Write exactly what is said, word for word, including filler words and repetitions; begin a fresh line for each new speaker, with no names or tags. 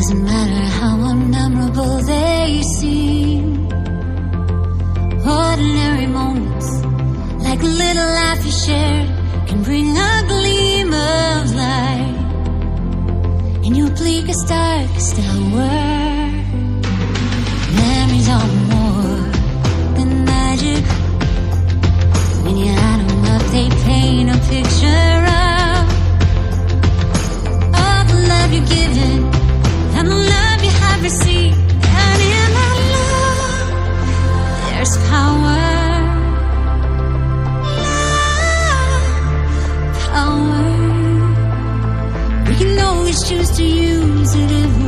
Doesn't matter how unmemorable they seem. Ordinary moments, like a little laugh you shared, can bring a gleam of light in your bleakest, darkest hour. Memories are more than magic. When you add them up, they paint a picture of all the love you're given and the love you have received. And in that love, there's power. Love, power. We can always choose to use it if we